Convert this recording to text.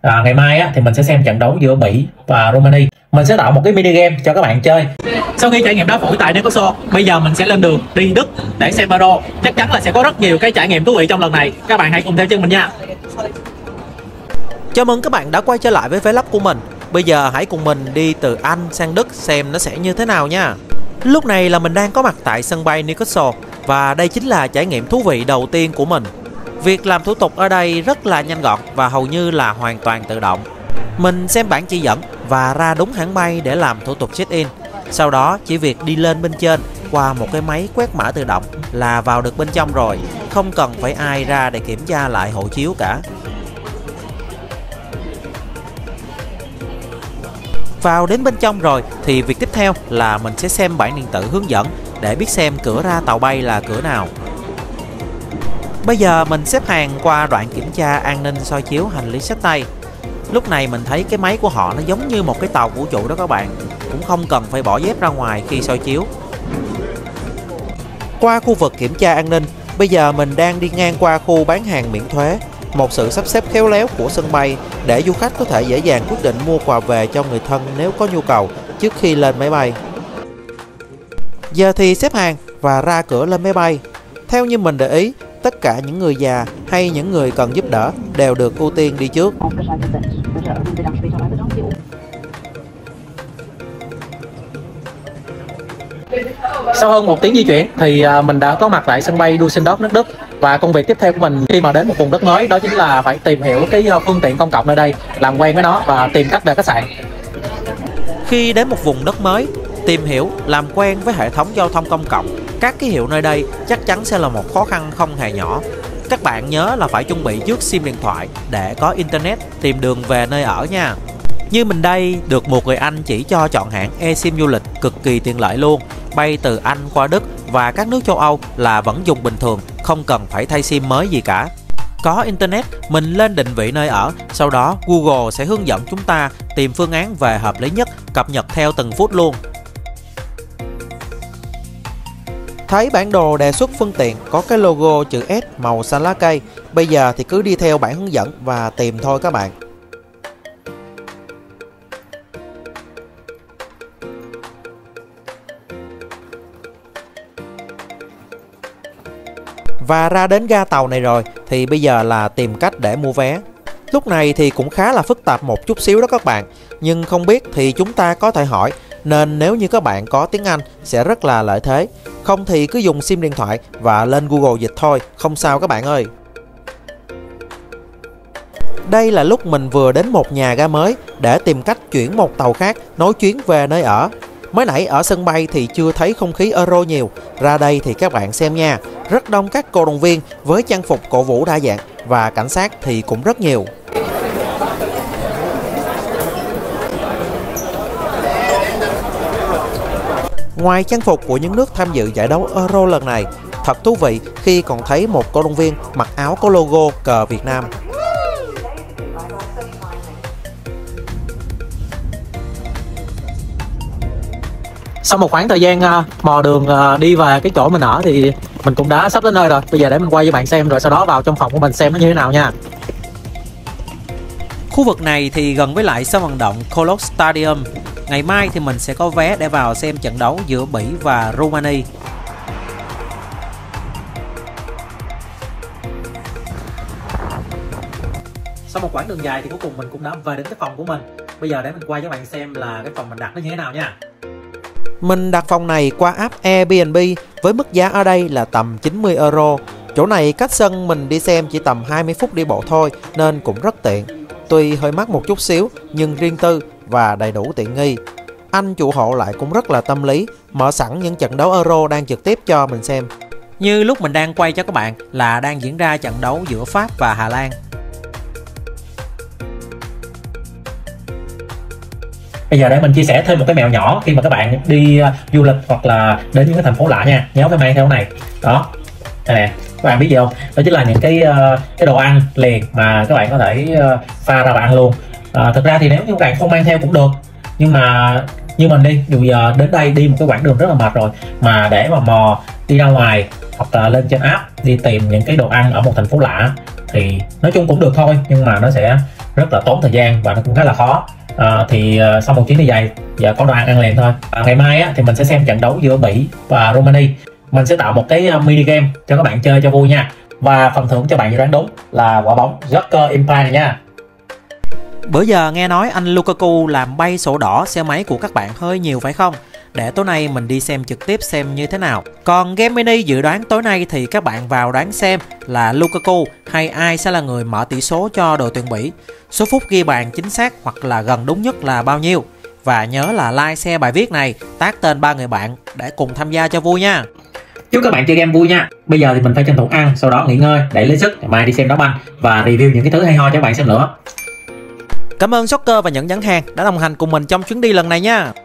Ngày mai á, thì mình sẽ xem trận đấu giữa Bỉ và Romania. Mình sẽ tạo một cái mini game cho các bạn chơi. Sau khi trải nghiệm đá phủi tại Newcastle, bây giờ mình sẽ lên đường đi Đức để xem Euro. Chắc chắn là sẽ có rất nhiều cái trải nghiệm thú vị trong lần này. Các bạn hãy cùng theo chân mình nha. Chào mừng các bạn đã quay trở lại với vlog của mình. Bây giờ hãy cùng mình đi từ Anh sang Đức xem nó sẽ như thế nào nha. Lúc này là mình đang có mặt tại sân bay Newcastle và đây chính là trải nghiệm thú vị đầu tiên của mình. Việc làm thủ tục ở đây rất là nhanh gọn và hầu như là hoàn toàn tự động. Mình xem bản chỉ dẫn và ra đúng hãng bay để làm thủ tục check-in. Sau đó chỉ việc đi lên bên trên qua một cái máy quét mã tự động là vào được bên trong rồi. Không cần phải ai ra để kiểm tra lại hộ chiếu cả. Vào đến bên trong rồi thì việc tiếp theo là mình sẽ xem bản điện tử hướng dẫn để biết xem cửa ra tàu bay là cửa nào. Bây giờ mình xếp hàng qua đoạn kiểm tra an ninh soi chiếu hành lý xách tay. Lúc này mình thấy cái máy của họ nó giống như một cái tàu vũ trụ đó các bạn. Cũng không cần phải bỏ dép ra ngoài khi soi chiếu. Qua khu vực kiểm tra an ninh, bây giờ mình đang đi ngang qua khu bán hàng miễn thuế. Một sự sắp xếp khéo léo của sân bay để du khách có thể dễ dàng quyết định mua quà về cho người thân nếu có nhu cầu trước khi lên máy bay. Giờ thì xếp hàng và ra cửa lên máy bay. Theo như mình để ý, tất cả những người già hay những người cần giúp đỡ đều được ưu tiên đi trước. Sau hơn một tiếng di chuyển thì mình đã có mặt tại sân bay Düsseldorf nước Đức. Và công việc tiếp theo của mình khi mà đến một vùng đất mới đó chính là phải tìm hiểu cái phương tiện công cộng nơi đây, làm quen với nó và tìm cách về khách sạn. Khi đến một vùng đất mới, tìm hiểu, làm quen với hệ thống giao thông công cộng, các ký hiệu nơi đây chắc chắn sẽ là một khó khăn không hề nhỏ. Các bạn nhớ là phải chuẩn bị trước SIM điện thoại để có internet tìm đường về nơi ở nha. Như mình đây được một người Anh chỉ cho chọn hãng eSIM du lịch cực kỳ tiện lợi luôn. Bay từ Anh qua Đức và các nước châu Âu là vẫn dùng bình thường, không cần phải thay SIM mới gì cả. Có internet, mình lên định vị nơi ở, sau đó Google sẽ hướng dẫn chúng ta tìm phương án về hợp lý nhất, cập nhật theo từng phút luôn. Thấy bản đồ đề xuất phương tiện có cái logo chữ S màu xanh lá cây. Bây giờ thì cứ đi theo bản hướng dẫn và tìm thôi các bạn. Và ra đến ga tàu này rồi thì bây giờ là tìm cách để mua vé. Lúc này thì cũng khá là phức tạp một chút xíu đó các bạn. Nhưng không biết thì chúng ta có thể hỏi. Nên nếu như các bạn có tiếng Anh sẽ rất là lợi thế. Không thì cứ dùng SIM điện thoại và lên Google dịch thôi, không sao các bạn ơi. Đây là lúc mình vừa đến một nhà ga mới để tìm cách chuyển một tàu khác nối chuyến về nơi ở. Mới nãy ở sân bay thì chưa thấy không khí Euro nhiều. Ra đây thì các bạn xem nha. Rất đông các cổ động viên với trang phục cổ vũ đa dạng và cảnh sát thì cũng rất nhiều. Ngoài trang phục của những nước tham dự giải đấu Euro lần này, thật thú vị khi còn thấy một cổ động viên mặc áo có logo cờ Việt Nam. Sau một khoảng thời gian mò đường đi về cái chỗ mình ở thì mình cũng đã sắp đến nơi rồi. Bây giờ để mình quay cho bạn xem rồi sau đó vào trong phòng của mình xem nó như thế nào nha. Khu vực này thì gần với lại sân vận động Kolos Stadium. Ngày mai thì mình sẽ có vé để vào xem trận đấu giữa Bỉ và Romania. Sau một quãng đường dài thì cuối cùng mình cũng đã về đến cái phòng của mình. Bây giờ để mình quay cho bạn xem là cái phòng mình đặt nó như thế nào nha. Mình đặt phòng này qua app Airbnb với mức giá ở đây là tầm 90 euro. Chỗ này cách sân mình đi xem chỉ tầm 20 phút đi bộ thôi nên cũng rất tiện. Tuy hơi mắc một chút xíu nhưng riêng tư và đầy đủ tiện nghi. Anh chủ hộ lại cũng rất là tâm lý, mở sẵn những trận đấu Euro đang trực tiếp cho mình xem. Như lúc mình đang quay cho các bạn là đang diễn ra trận đấu giữa Pháp và Hà Lan. Bây giờ để mình chia sẻ thêm một cái mẹo nhỏ khi mà các bạn đi du lịch hoặc là đến những cái thành phố lạ nha. Nhớ phải mang theo cái này. Đó. Đây nè, các bạn biết gì không? Đó chính là những cái đồ ăn liền mà các bạn có thể pha ra và ăn luôn. Thực ra thì nếu như các bạn không mang theo cũng được. Nhưng mà như mình đi, dù giờ đến đây đi một cái quãng đường rất là mệt rồi mà để mà mò đi ra ngoài hoặc là lên trên app đi tìm những cái đồ ăn ở một thành phố lạ thì nói chung cũng được thôi, nhưng mà nó sẽ rất là tốn thời gian và nó cũng khá là khó. Sau một chuyến đi dài giờ có đồ ăn liền thôi. Ngày mai á, thì mình sẽ xem trận đấu giữa Bỉ và Romania. Mình sẽ tạo một cái mini game cho các bạn chơi cho vui nha, và phần thưởng cho bạn dự đoán đúng là quả bóng Joker Empire này nha. Bữa giờ nghe nói anh Lukaku làm bay sổ đỏ xe máy của các bạn hơi nhiều phải không? Để tối nay mình đi xem trực tiếp xem như thế nào. Còn game mini dự đoán tối nay thì các bạn vào đoán xem là Lukaku hay ai sẽ là người mở tỷ số cho đội tuyển Bỉ. Số phút ghi bàn chính xác hoặc là gần đúng nhất là bao nhiêu? Và nhớ là like share bài viết này, tag tên 3 người bạn để cùng tham gia cho vui nha. Chúc các bạn chơi game vui nha. Bây giờ thì mình phải tranh thủ ăn, sau đó nghỉ ngơi để lấy sức ngày mai đi xem đá banh và review những cái thứ hay ho cho các bạn xem nữa. Cảm ơn Soccer và những nhãn hàng đã đồng hành cùng mình trong chuyến đi lần này nha.